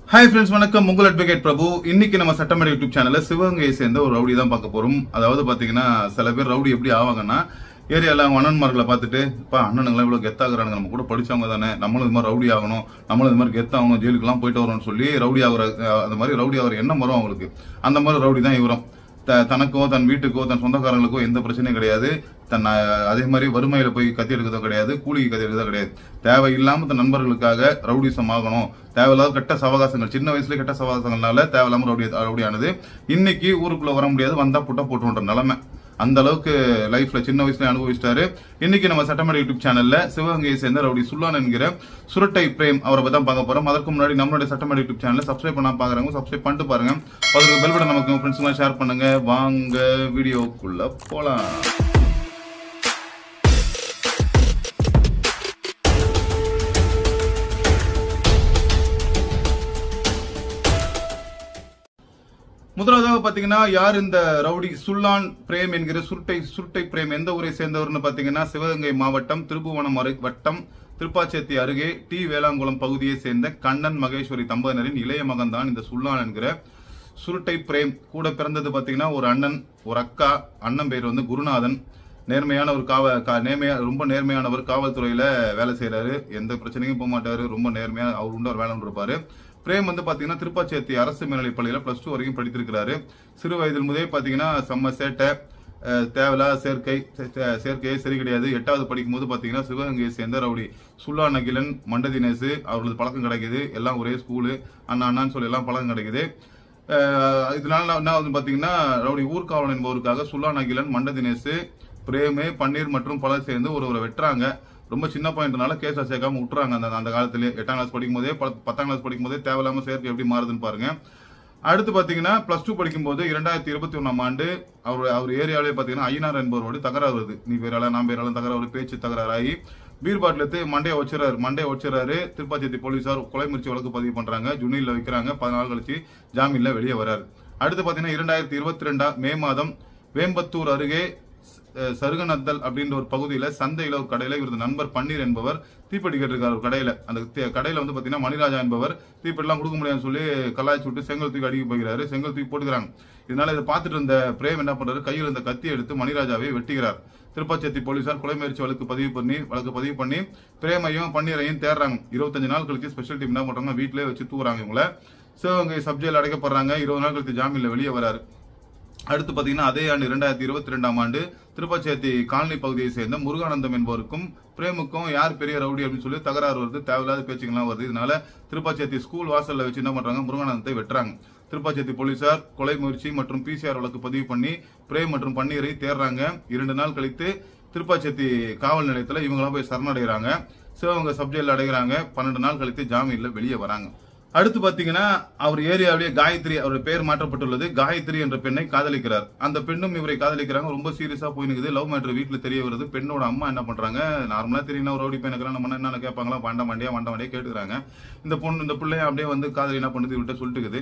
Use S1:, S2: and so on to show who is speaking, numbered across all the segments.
S1: Hi friends, வணக்கம். உங்கள் advocate பிரபு. இன்னைக்கு நம்ம சட்டமேடை யூடியூப் சேனல்ல சிவகங்கையை சேர்ந்த ஒரு ரவுடி தான் பார்க்க போறோம். அதாவது பாத்தீங்கன்னா, சில பேர் ரவுடி எப்படி ஆவாங்கன்னா, ஏரியால அண்ணன்மார்களை பார்த்துட்டு, அண்ணனுங்களாம் இவ்வளவு கெத்தாகிறாங்க, நம்ம கூட படிச்சவங்க தானே, நம்மளும் இது மாதிரி ரவுடி ஆகணும், நம்மளும் இது மாதிரி கெத்தாகணும், ஜெயிலுக்குலாம் போயிட்டு வரோம்னு சொல்லி ரவுடி ஆகிற அந்த மாதிரி ரவுடி ஆகிற எண்ணம் வரும் அவங்களுக்கு. அந்த மாதிரி ரவுடி தான் இவரும். தனக்கோ தன் வீட்டுக்கோ தன் சொந்தக்காரங்களுக்கோ எந்த பிரச்சனையும் கிடையாது. அதே மாதிரி வறுமையில போய் கத்தி எடுக்கிறதோ கிடையாது, கூலிக்கு கத்தி எடுக்கிறதோ கிடையாது. தேவையில்லாம தன் நண்பர்களுக்காக ரவுடிசம் ஆகணும், தேவையில்லாத கெட்ட சவகாசங்கள், சின்ன வயசுல கெட்ட சவகாசங்கள்னால தேவையில்லாம ரவுடியானது. இன்னைக்கு ஊருக்குள்ள வர முடியாது, வந்தா புட்ட போட்டுன்ற நிலைமை. அந்த அளவுக்கு லைஃப்ல சின்ன வயசுல அனுபவிச்சிட்டாரு. இன்னைக்கு நம்ம சட்டமேடை யூடியூப் சேனல்ல சிவகங்கையை சேர்ந்த ரவுடி சுல்லான் என்கிற சுரட்டை பிரேம் அவரை பத்தி தான் பார்க்க போறோம். அதற்கு முன்னாடி நம்மளுடைய சட்டமேடை யூடியூப் சேனல்ல சப்ஸ்கிரைப் பண்ணா பாக்குறாங்க, சப்ஸ்கிரைப் பண்ணிட்டு பாருங்க. அதுக்கு பெல் பட்டன் நமக்கு ஃப்ரெண்ட்ஸ் எல்லாம் ஷேர் பண்ணுங்க. வாங்க வீடியோக்குள்ள போலாம். முதலாவதாக பாத்தீங்கன்னா, யார் இந்த ரவுடி சுல்லான் பிரேம் என்கிற சுருட்டை பிரேம் எந்த ஊரை சேர்ந்தவர்னு பாத்தீங்கன்னா, சிவகங்கை மாவட்டம் திருப்புவனம் வட்டம் திருப்பாச்சேத்தி அருகே டி வேளாங்குளம் பகுதியை சேர்ந்த கண்ணன் மகேஸ்வரி தம்பதியினரின் இளைய மகன் தான் இந்த சுல்லான் என்கிற சுருட்டை பிரேம். கூட பிறந்தது பாத்தீங்கன்னா ஒரு அண்ணன், ஒரு அக்கா. அண்ணன் பேர் வந்து குருநாதன். நேர்மையான ஒரு ரொம்ப நேர்மையானவர். காவல்துறையில வேலை செய்யறாரு. எந்த பிரச்சனையும் போக மாட்டாரு. ரொம்ப நேர்மையா அவர் உண்டு ஒரு வேலை இருப்பாரு. பிரேம் வந்து பாத்தீங்கன்னா திருப்பாச்சேத்தி அரசு மேல்நிலைப் பள்ளியில +2 வரைக்கும் படித்திருக்கிறாரு. சிறு வயதில் முதலே பாத்தீங்கன்னா செம்ம சேட்டை, தேவையில்லாத சேர்க்கையே சரி கிடையாது. 8வது படிக்கும் போது பாத்தீங்கன்னா சிவகங்கையை சேர்ந்த ரவுடி சுல்லான் அகிலன், மண்ட தினேஷ் அவர்களது பழக்கம் கிடைக்குது. எல்லாம் ஒரே ஸ்கூலு, அண்ணான்னு சொல்லி எல்லாம் பழக்கம் கிடைக்குது. இதனால என்ன வந்து பாத்தீங்கன்னா, ரவுடி ஊர்காவலன் என்பவருக்காக சுல்லான் அகிலன், மண்ட தினேஷ், பிரேமு, பன்னீர் மற்றும் பலர் சேர்ந்து ஒருவரை வெட்டுறாங்க. ரொம்ப சின்ன பாயிண்ட்னால கேஸா சேர்க்காம விட்டுறாங்க. அந்த காலத்திலேயே 8ஆம் கிளாஸ் படிக்கும் போதே 10ஆம் கிளாஸ் படிக்கும் போதே தேவையில்லாம சேர்க்கை எப்படி மாறுதுன்னு பாருங்க. அடுத்து பாத்தீங்கன்னா +2 படிக்கும் போது 2021ஆம் ஆண்டு அவர் ஏரியாவிலே பாத்தீங்கன்னா ஐயனார் என்பவரோடு தகராறு வருது. நீ பேரால நான் பேராலும் தகராறு, பேச்சு தகராறாகி பீர் பாட்டில் எடுத்து மண்டையை வச்சிடறாரு. திருப்பாச்சேத்தி போலீசார் கொலை முயற்சி வழக்கு பதிவு பண்றாங்க. ஜுனியில வைக்கிறாங்க. 10 நாள் கழிச்சு ஜாமீன்ல வெளியே வராரு. அடுத்து பாத்தீங்கன்னா 2022 மே மாதம் வேம்பத்தூர் அருகே சருகநத்தல் அப்படின்ற ஒரு பகுதியில சந்தையில ஒரு கடையில இவரது நண்பர் பன்னீர் என்பவர் தீப்பெட்டி கேட்டிருக்காரு ஒரு கடையில. அந்த கடையில வந்து பாத்தீங்கன்னா மணிராஜா என்பவர் தீப்பெட்டிலாம் கொடுக்க முடியாதுன்னு சொல்லி கலாய்ச்சி விட்டு செங்கல் தூக்கி அடிக்க போகிறாரு. செங்கல் தூக்கி போட்டுக்கிறாங்க. இதனால இதை பார்த்துட்டு இருந்த பிரேம் என்ன பண்றாரு, கையில் இருந்த கத்தி எடுத்து மணிராஜாவை வெட்டுகிறார். திருப்பாச்சேத்தி போலீசார் கொலை முயற்சி வழக்கு பதிவு பண்ணி பிரேமையும் பன்னீரையும் தேடுறாங்க. 25 நாள் கழிச்சு ஸ்பெஷல் டீம் என்ன பண்றாங்க, வீட்டிலே வச்சு தூக்குறாங்க. இவங்கள சிவகங்கை சப்ஜெயில் அடைக்கப்படுறாங்க. 20 நாள் கழிச்சு ஜாமீன்ல வெளியே வராரு. அடுத்து பாத்தீங்கன்னா அதே ஆண்டு 2022ஆம் ஆண்டு திருப்பாச்சேத்தி காலனி பகுதியை சேர்ந்த முருகானந்தம் என்பவருக்கும் பிரேமுக்கும் யார் பெரிய ரவுடி அப்படின்னு சொல்லி தகராறு வருது. தேவையில்லாத பேச்சுக்கெல்லாம் வருது. இதனால திருப்பாச்சேத்தி ஸ்கூல் வாசல்ல வச்சு என்ன பண்றாங்க, முருகானந்தத்தை வெட்டுறாங்க. திருப்பாச்சேத்தி போலீசார் கொலை முயற்சி மற்றும் PCR வழக்கு பதிவு பண்ணி பிரேம் மற்றும் பன்னீரை தேடுறாங்க. 2 நாள் கழித்து திருப்பாச்சேத்தி காவல் நிலையத்துல இவங்களாம் போய் சரணடைகிறாங்க. சிவகங்கை சப்ஜெயில் அடைகிறாங்க. 12 நாள் கழித்து ஜாமீன்ல வெளியே வராங்க. அடுத்து பாத்தீங்கன்னா, அவர் ஏரியாவிலேயே காயத்ரி, அவருடைய பெயர் மாற்றப்பட்டுள்ளது, காயத்ரி என்ற பெண்ணை காதலிக்கிறார். அந்த பெண்ணும் இவரை காதலிக்கிறாங்க. ரொம்ப சீரியஸா போயினுக்குது. லவ் மேட்டர் வீட்டுல தெரிய வருது. பெண்ணோட அம்மா என்ன பண்றாங்க, நார்மலா தெரியும் ஒரு ரவுடி பையனுக்கு நம்ம என்ன கேட்பாங்களா, வாண்டா கேட்டுக்கிறாங்க. இந்த பிள்ளைய அப்படியே வந்து காதலி என்ன பண்ணுது இவர்கிட்ட சொல்லிட்டுக்குது.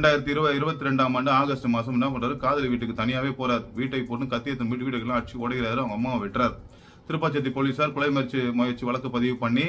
S1: 2022ஆம் ஆண்டு ஆகஸ்ட் மாசம் என்ன பண்றாரு, காதலி வீட்டுக்கு தனியாவே போறாரு. வீட்டை போட்டு கத்தியத்தை வீட்டுக்கெல்லாம் அடிச்சு உடைகிறாரு. அவங்க அம்மாவை வெட்டுறாரு. திருப்பாச்சேத்தி போலீசார் கொலை முயற்சி வழக்கு பதிவு பண்ணி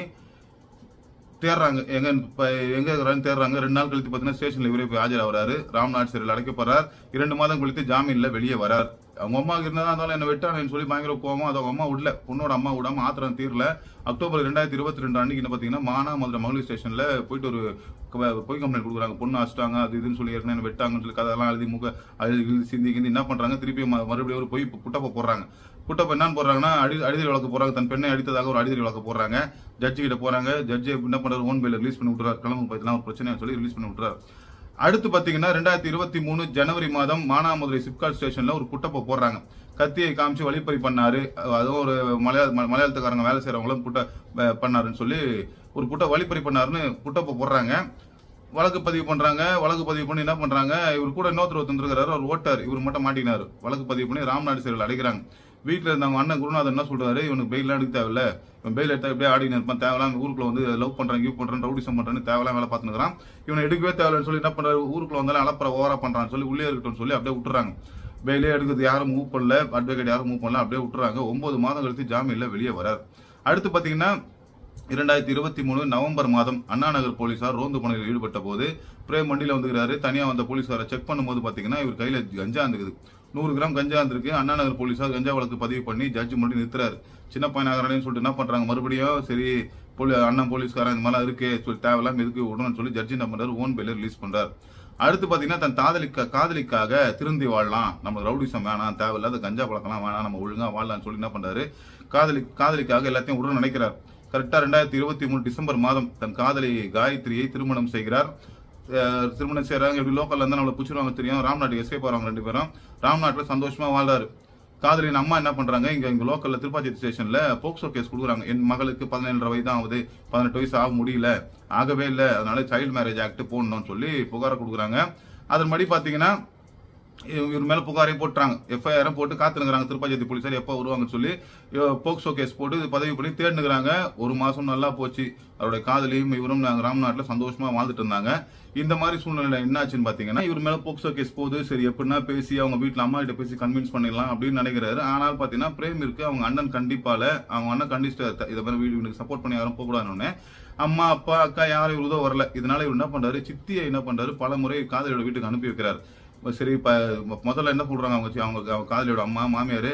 S1: தேடுறாங்க. எங்க தேடுறாங்க. 2 நாள் கழித்து பாத்தீங்கன்னா ஸ்டேஷன்ல இவரே போய் ஆஜராகிறாரு. ராம்நாத் சிறையில் அடைக்கப்படுறார். 2 மாதம் கழித்து ஜாமீன்ல வெளியே வரார். அவங்க அம்மா இருந்தாலும் இருந்தாலும் என்ன வெட்டானு சொல்லி பயங்கர கோவம். அது அவங்க அம்மா விடல, பொண்ணோட அம்மா விடாம ஆத்திரம் தீரல. அக்டோபர் 2022 அன்னைக்கு என்ன பாத்தீங்கன்னா மானாமதுரை மகளிர் ஸ்டேஷன்ல போயிட்டு ஒரு பொய் கம்ப்ளைண்ட் கொடுக்குறாங்க. பொண்ணு அடிச்சிட்டாங்க, அது இதுன்னு சொல்லி ஏற்கனவே வெட்டாங்கன்னு சொல்லி கதெல்லாம் எழுதி சிந்தி என்ன பண்றாங்க, திருப்பி மறுபடியும் ஒரு பொய் புட்டப்ப போடுறாங்க. புட்டப்ப என்னன்னு போடுறாங்கன்னா, அடிதடி வழக்கு போறாங்க. தன் பெண்ணை அடித்ததாக ஒரு அடிதடி வழக்கு போடுறாங்க. ஜட்ஜி கிட்ட போறாங்க. ஜட்ஜி என்ன பண்றாரு, ஓன் பெயில ரிலீஸ் பண்ணி விட்டுறாரு. கிளம்பு பார்த்தீங்கன்னா ஒரு பிரச்சனையா சொல்லி ரிலீஸ் பண்ணி விட்டுறாரு. அடுத்து பாத்தீங்கன்னா 2023 ஜனவரி மாதம் மானாமதுரை சிப்காட் ஸ்டேஷன்ல ஒரு புட்டப்ப போடுறாங்க. கத்தியை காமிச்சு வழிப்பறி பண்ணாரு. அதுவும் ஒரு மலையாளத்துக்காரங்க வேலை செய்யறவங்களும் பண்ணாருன்னு சொல்லி ஒரு வழிப்பறி பண்ணாருன்னு புட்டப்ப போடுறாங்க. வழக்கு பதிவு பண்றாங்க. வழக்கு பதிவு பண்ணி என்ன பண்றாங்க, இவர் கூட இன்னொருத்தர் வந்துருக்காரு, அவர் ஓட்டார், இவர் மட்டும் மாட்டினாரு. வழக்கு பதிவு பண்ணி ராம்நாத் சிறையில் அடைக்கிறாங்க. வீட்டுல இருந்தவங்க அண்ணன் குருநாதன் என்ன சொல்றாரு, இவனுக்கு பெயிலாம் எடுக்க தேவையில்ல, இவன் பெயில் எடுத்தா எப்படியே ஆடினு இருப்பான், தேவையில்லாம ஊருக்குள்ள வந்து லவ் பண்றான் ரவுடிசம் பண்றான்னு தேவையில்லாம வேலை பார்த்துக்கிறான், இவனை எடுக்கவே தேவையில்லைன்னு சொல்லி என்ன பண்றாரு, ஊருக்குள்ள வந்தாலும் அலப்பற ஓவரா பண்றான்னு சொல்லி உள்ளே இருக்கட்டும் சொல்லி அப்படியே விட்டுறாங்க. பெயிலே எடுக்கிறது யாரும் மூவ் பண்ணல, அட்வொகேட் யாரும் மூவ் பண்ணல, அப்படியே விட்டுறாங்க. 9 மாதம் கழித்து ஜாமீன்ல வெளியே வரார். அடுத்து பாத்தீங்கன்னா 2023 நவம்பர் மாதம் அண்ணா நகர் போலீசார் ரோந்து பணியில் ஈடுபட்ட போது பிரேம் வண்டியில வந்துக்கிறாரு. தனியா வந்த போலீசாரை செக் பண்ணும்போது பாத்தீங்கன்னா இவர் கையில கஞ்சா இருந்துக்குது. 100 கிராம் கஞ்சா இருந்திருக்கு. அண்ணா நகர் போலீசார் கஞ்சா வழக்கு பதிவு பண்ணி ஜட்ஜ் முன்னாடி நிறுத்துறாரு. சின்ன பையனாகிறேன்னு சொல்லிட்டு என்ன பண்றாங்க, மறுபடியும் சரி அண்ணன் போலீஸ்காரன் இந்த மாதிரிலாம் இருக்கு சொல்லி தேவையில்லாம எதுக்கு விடணும்னு சொல்லி ஜட்ஜி என்ன பண்றாரு, ஓன் பெயில ரிலீஸ் பண்றாரு. அடுத்து பாத்தீங்கன்னா தன் காதலிக்காக திருந்தி வாழலாம், நம்ம ரவுடிசம் வேணாம், தேவையில்லாத கஞ்சா பழக்கலாம் வேணாம், நம்ம ஒழுங்கா வாழலாம்னு சொல்லி என்ன பண்றாரு, காதலிக்காக எல்லாத்தையும் உடனே நினைக்கிறார். கரெக்டா 2023 டிசம்பர் மாதம் தன் காதலி காயத்ரியை திருமணம் செய்கிறார். திருமணம் செய்யறாங்க. எப்படி லோக்கல்ல இருந்தா நம்மளை பிடிச்சிருவாங்க தெரியும். ராம்நாட்டுக்கு எஸ்கேப் ஆறாங்க 2 பேரும். ராம்நாட்டுல சந்தோஷமா வாழ்றாரு. காதலின் அம்மா என்ன பண்றாங்க, இங்க லோக்கல்ல திருப்பாச்சி ஸ்டேஷன்ல போக்சோ கேஸ் கொடுக்குறாங்க. என் மகளுக்கு 17 வயது தான் ஆகுது, 18 வயசு ஆக முடியல, ஆகவே இல்லை, அதனால சைல்டு மேரேஜ் ஆக்ட் போடணும்னு சொல்லி புகாரை கொடுக்குறாங்க. அதன்படி பாத்தீங்கன்னா இவர் மேல புகாரையும் போட்டுறாங்க. எஃப்ஐஆர் போட்டு காத்துனுங்கிறாங்க திருப்பாச்சி போலீசார் எப்ப வருவாங்கன்னு சொல்லி. போக்சோ கேஸ் போட்டு பதவி பண்ணி தேடினுங்கிறாங்க. 1 மாசம் நல்லா போச்சு. அவருடைய காதலியும் இவரும் ராம்நாட்டில் சந்தோஷமா வாழ்ந்துட்டு இருந்தாங்க. இந்த மாதிரி சூழ்நிலை என்னாச்சுன்னு பாத்தீங்கன்னா இவர் மேல போக்சோ கேஸ் போகுது. சரி எப்படின்னா பேசி அவங்க வீட்டுல அம்மா கிட்ட பேசி கன்வின்ஸ் பண்ணிடலாம் அப்படின்னு நினைக்கிறாரு. ஆனால் பாத்தீங்கன்னா பிரேம் இருக்கு, அவங்க அண்ணன் கண்டிப்பால, அவங்க அண்ணன் கண்டிச்சு இதை மாதிரி வீடு சப்போர்ட் பண்ணி யாரும் போகக்கூடாதுன்னு அம்மா அப்பா அக்கா யாரும் இவர் உதவ வரல. இதனால இவர் என்ன பண்றாரு, சித்தியை என்ன பண்றாரு, பல முறை காதலியோட வீட்டுக்கு அனுப்பி வைக்கிறார். சரி முதல்ல என்ன சொல்றாங்க, அவங்க காதலியோட அம்மா மாமியாரு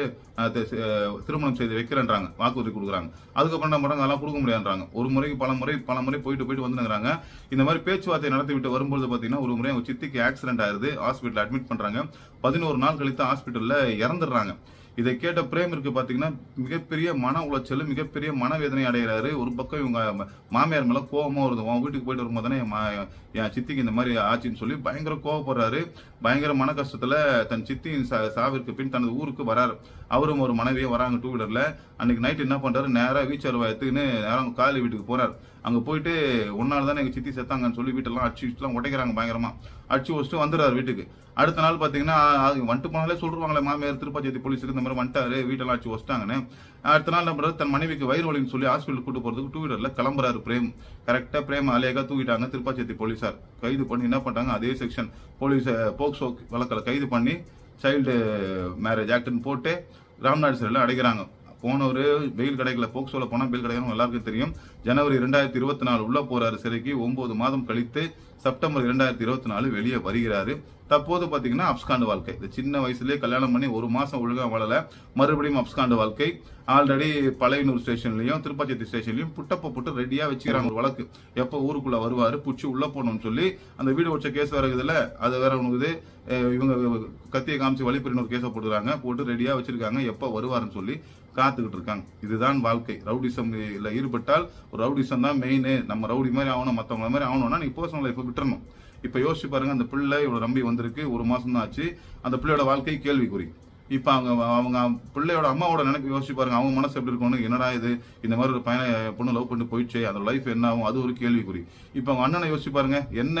S1: திருமணம் செய்து வைக்கிறேன்றாங்க, வாக்குறுதி கொடுக்குறாங்க. அதுக்கப்புறம் என்ன பண்றாங்க, அதெல்லாம் கொடுக்க முடியாதுன்றாங்க. ஒரு முறைக்கு பல முறை போயிட்டு வந்துங்கிறாங்க. இந்த மாதிரி பேச்சுவார்த்தை நடத்தி விட்டு வரும்போது பாத்தீங்கன்னா ஒரு முறை அவங்க சித்திக்கு ஆக்சிடென்ட் ஆயிருது. ஹாஸ்பிட்டல் அட்மிட் பண்றாங்க. 11 நாள் கழித்து ஹாஸ்பிட்டல்ல இறந்துடுறாங்க. இதை கேட்ட பிரேம் இருக்கு பாத்தீங்கன்னா மிகப்பெரிய மன உளைச்சல், மிகப்பெரிய மனவேதனை அடைகிறாரு. ஒரு பக்கம் இவங்க மாமியார் மேல கோபமா வருது. உன் வீட்டுக்கு போயிட்டு வரும்போது தானே என் சித்திக்கு இந்த மாதிரி ஆச்சுன்னு சொல்லி பயங்கர கோவப்படுறாரு. பயங்கர மன கஷ்டத்துல தன் சித்தியின் சாவிற்கு பின் தனது ஊருக்கு வராரு. அவரும் ஒரு மனைவியே வராங்க 2 வீலர்ல. அன்னைக்கு நைட் என்ன பண்றாரு, நேரா வீச்சர் எடுத்துன்னு நேரம் காதலி வீட்டுக்கு போறாரு. அங்க போயிட்டு ஒன்னால தானே எங்க சித்தி செத்தாங்கன்னு சொல்லி வீட்டெல்லாம் அடிச்சுலாம் உடைக்கிறாங்க. பயங்கரமா அடிச்சு வச்சுட்டு வந்துடுறாரு வீட்டுக்கு. அடுத்த நாள் பாத்தீங்கன்னா வந்துட்டு போனாலே சொல்றாங்களே மாமியார் திருப்பாச்சி போலீஸுக்கு இந்த மாதிரி வந்துட்டாரு, வீட்டெல்லாம் அடிச்சு வச்சிட்டாங்கன்னு. அடுத்த நாள் நம்பர் தன் மனைவிக்கு வயிறு வலின்னு சொல்லி ஹாஸ்பிட்டல் கூட்டு போறதுக்கு 2 வீலர்ல கிளம்புறாரு பிரேம். கரெக்டா பிரேம் அலேகா தூக்கிட்டாங்க திருப்பாச்சி போலீசார். கைது பண்ணி என்ன பண்றாங்க, அதே செக்ஷன் போலீஸ் போக்சோ வழக்கில் கைது பண்ணி சைல்டு மேரேஜ் ஆக்ட்னு போட்டு ராம்நாடு சிறையில் அடைக்கிறாங்க. போனவரு பெயில் கிடைக்கல, போக்சோல போனா பெயில் கிடைக்கணும் எல்லாருக்கும் தெரியும். ஜனவரி 2024 உள்ள போறாரு சிறைக்கு. 9 மாதம் கழித்து செப்டம்பர் 2024 வெளியே வருகிறாரு. தற்போது பாத்தீங்கன்னா அப்ஸ்காண்டு வாழ்க்கை. இந்த சின்ன வயசுலயே கல்யாணம் பண்ணி 1 மாசம் ஒழுங்கா வாழல, மறுபடியும் அப்ஸ்காண்டு வாழ்க்கை. ஆல்ரெடி பழையனூர் ஸ்டேஷன்லயும் திருப்பாச்சி ஸ்டேஷன்லயும் புட்டப்ப போட்டு ரெடியா வச்சுக்கிறாங்க ஒரு வழக்கு. எப்ப ஊருக்குள்ள வருவாரு, புடிச்சு உள்ள போகணும்னு சொல்லி. அந்த வீடு வச்ச கேஸ் வேற இதுல அது வேற ஒண்ணுது. இவங்க கத்தியை காமிச்சு வழிப்பறின்னு ஒரு கேஸை போட்டுறாங்க, போட்டு ரெடியா வச்சிருக்காங்க. எப்ப வருவாருன்னு சொல்லி காத்துக்கிட்டு இருக்காங்க. இதுதான் வாழ்க்கை. ரவுடிசம் ஈடுபட்டால் ரவுடிசம் தான் மெயின். நம்ம ரவுடி மாதிரி ஆகணும், மத்தவங்க மாதிரி ஆகணும்னா நீங்க பர்சனல் லைஃப் விட்டுறணும். இப்ப யோசிச்சு பாருங்க, அந்த பிள்ளை இவ்வளவு நம்பி வந்திருக்கு, 1 மாசம் தான் ஆச்சு. அந்த பிள்ளையோட வாழ்க்கை கேள்விக்குறி. இப்ப அவங்க பிள்ளையோட அம்மாவோட நினைப்பு யோசிச்சு பாருங்க, அவங்க மனசு எப்படி இருக்கணும், என்னடா இது இந்த மாதிரி ஒரு பையனை பொண்ணு லவ் பண்ணிட்டு போயிடுச்சு, அந்த லைஃப் என்ன ஆகும், அது ஒரு கேள்விக்குறி. இப்ப அவங்க அண்ணனை யோசிச்சு பாருங்க,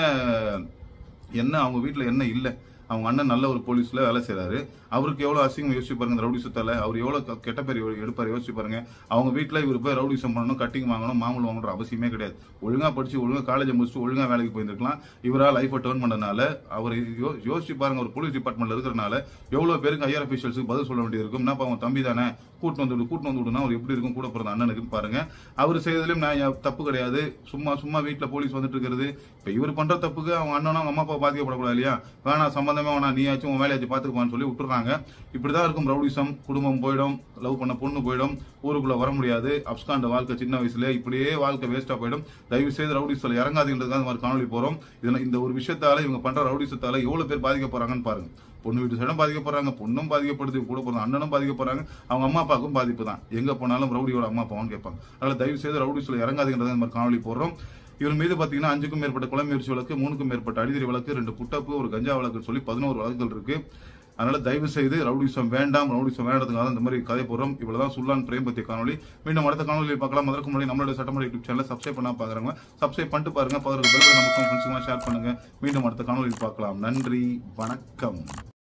S1: என்ன அவங்க வீட்டுல என்ன இல்ல. அவங்க அண்ணன் நல்ல ஒரு போலீஸ்ல வேலை செய்யறாரு. அவருக்கு எவ்வளவு அசிங்கம் யோசிச்சு பாருங்க. ரவுடிசத்தால அவர் எவ்வளவு கெட்ட பேர் எடுப்பாரு யோசிச்சு பாருங்க. அவங்க வீட்டுல இவர் போய் ரவுடிசம் பண்ணணும், கட்டிங் வாங்கணும், மாமூல் வாங்கணுன்ற அவசியமே கிடையாது. ஒழுங்கா படிச்சு ஒழுங்கா காலேஜ் முடிச்சுட்டு ஒழுங்கா வேலைக்கு போயிருக்கலாம். இவரா லைஃபை டர்ன் பண்ணனால அவர் யோசிச்சு பாருங்க, ஒரு போலீஸ் டிபார்ட்மெண்ட்ல இருக்கிறனால எவ்வளவு பேருக்கு ஹையர் அபிஷியல்ஸுக்கு பதில் சொல்ல வேண்டியது இருக்கும். என்ன அவன் தம்பி தானே, கூட்டு வந்து விடுனா அவர் எப்படி இருக்கும், கூட பிறந்த அண்ணனுக்குன்னு பாருங்க. அவர் செய்ததுலயும் நான் தப்பு கிடையாது. சும்மா வீட்டுல போலீஸ் வந்துட்டு இருக்கிறது. இப்ப இவர் பண்ற தப்புக்கு அவங்க அண்ணனும் அவங்க அம்மா அப்பா பாதிக்கப்படக்கூடாது இல்லையா? வேணா சம்பந்தமே வேணா, நீயாச்சும் உன் வேலையாச்சும் பாத்துக்குவான்னு சொல்லி விட்டுறாங்க. இப்படிதான் இருக்கும் ரவுடிசம். குடும்பம் போயிடும், லவ் பண்ண பொண்ணு போயிடும், ஊருக்குள்ள வர முடியாது. அப்ஸ்காண்ட வாழ்க்கை சின்ன வயசுல இப்படியே வாழ்க்கை வேஸ்டா போயிடும். தயவு செய்து ரவுடிசத்துல இறங்காதுன்றதுக்காக மாதிரி காணொலி போறோம். இந்த ஒரு விஷயத்தால இவங்க பண்ற ரவுடிசத்தால எவ்வளவு பேர் பாதிக்க போறாங்கன்னு பாருங்க. பொண்ணு வீட்டு சைடும் பாதிக்கப்படுறாங்க, பொண்ணும் பாதிக்கப்படுது, கூட பிறந்த அண்ணனும் பாதிக்கப்படுறாங்க, அவங்க அம்மா அப்பாவுக்கும் பாதிப்பு தான். எங்க போனாலும் ரவுடியோட அம்மா அப்பாவும் கேட்பாங்க. அதனால தயவு செய்து ரவுடிஸ்ல இறங்காதுன்றத மாதிரி காணொலி போடுறோம். இவர் மீது பாத்தீங்கன்னா 5க்கும் மேற்பட்ட கொலை முயற்சி வழக்கு, 3க்கும் மேற்பட்ட அடிதடி வழக்கு, 2 புட்டப்பு, ஒரு கஞ்சா வழக்கு சொல்லி 11 வழக்குகள் இருக்கு. அதனால தயவு செய்து ரவுடிசம் வேண்டாம். ரவுடிசம் வேண்டதுக்காக இந்த மாதிரி கதை போடுறோம். இவ்வளவுதான் சுல்லான் பிரேம் பத்தி காணொலி. மீண்டும் அடுத்த காணொலியில் பார்க்கலாம். அதற்கு முன்னாடி நம்மளோட சட்டமன்ற யூடியூப் சேனலை சப்ஸ்கிரைப் பண்ணா பாக்குறவங்க சப்ஸ்கிரைப் பண்ணிட்டு பாருங்க. நமக்கும் ஃப்ரெண்ட்ஸுக்கு ஷேர் பண்ணுங்க. மீண்டும் அடுத்த காணொலியில் பார்க்கலாம். நன்றி, வணக்கம்.